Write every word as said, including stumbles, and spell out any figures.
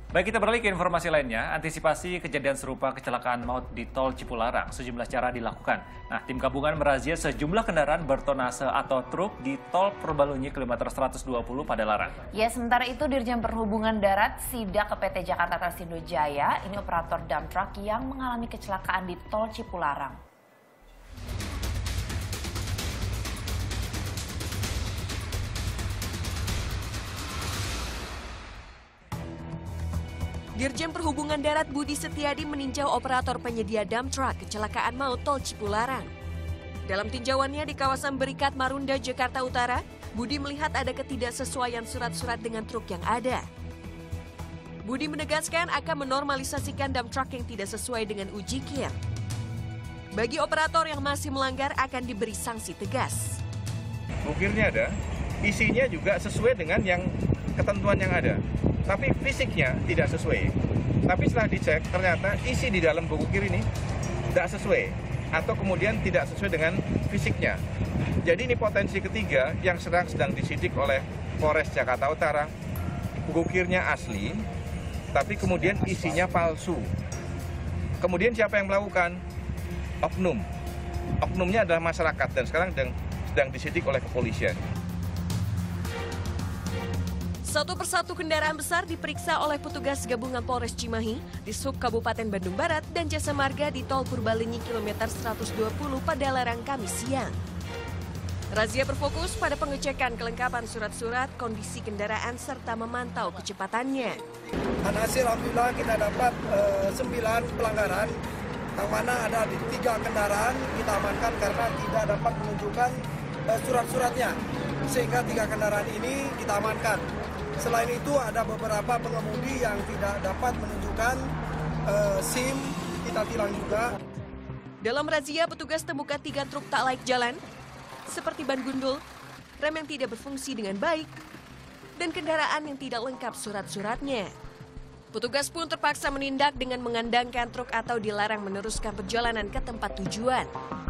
Baik, kita beralih ke informasi lainnya. Antisipasi kejadian serupa kecelakaan maut di Tol Cipularang, sejumlah cara dilakukan. Nah, tim gabungan merazia sejumlah kendaraan bertonase atau truk di Tol Purbalunyi kilometer seratus dua puluh Padalarang. Ya, sementara itu Dirjen Perhubungan Darat sidak ke P T Jakarta Trasindo Jaya, ini operator dump truck yang mengalami kecelakaan di Tol Cipularang. Dirjen Perhubungan Darat Budi Setiadi meninjau operator penyedia dump truck kecelakaan maut Tol Cipularang. Dalam tinjauannya di kawasan Berikat Marunda, Jakarta Utara, Budi melihat ada ketidaksesuaian surat-surat dengan truk yang ada. Budi menegaskan akan menormalisasikan dump truck yang tidak sesuai dengan uji kir. Bagi operator yang masih melanggar akan diberi sanksi tegas. Bukirnya ada, isinya juga sesuai dengan yang ketentuan yang ada. Tapi fisiknya tidak sesuai. Tapi setelah dicek, ternyata isi di dalam buku kir ini tidak sesuai. Atau kemudian tidak sesuai dengan fisiknya. Jadi ini potensi ketiga yang sedang sedang disidik oleh Polres Jakarta Utara. Buku kirnya asli, tapi kemudian isinya palsu. Kemudian siapa yang melakukan? Oknum. Oknumnya adalah masyarakat dan sekarang sedang, sedang disidik oleh kepolisian. Satu persatu kendaraan besar diperiksa oleh petugas gabungan Polres Cimahi, Dishub Kabupaten Bandung Barat, dan Jasa Marga di Tol Purbalunyi kilometer seratus dua puluh Padalarang Kamis siang. Razia berfokus pada pengecekan kelengkapan surat-surat, kondisi kendaraan, serta memantau kecepatannya. Dan hasil alhamdulillah kita dapat eh, sembilan pelanggaran, yang mana ada di tiga kendaraan kita amankan karena tidak dapat menunjukkan eh, surat-suratnya. Sehingga tiga kendaraan ini kita amankan. Selain itu ada beberapa pengemudi yang tidak dapat menunjukkan uh, SIM, kita tilang juga. Dalam razia, petugas temukan tiga truk tak laik jalan, seperti ban gundul, rem yang tidak berfungsi dengan baik, dan kendaraan yang tidak lengkap surat-suratnya. Petugas pun terpaksa menindak dengan mengandangkan truk atau dilarang meneruskan perjalanan ke tempat tujuan.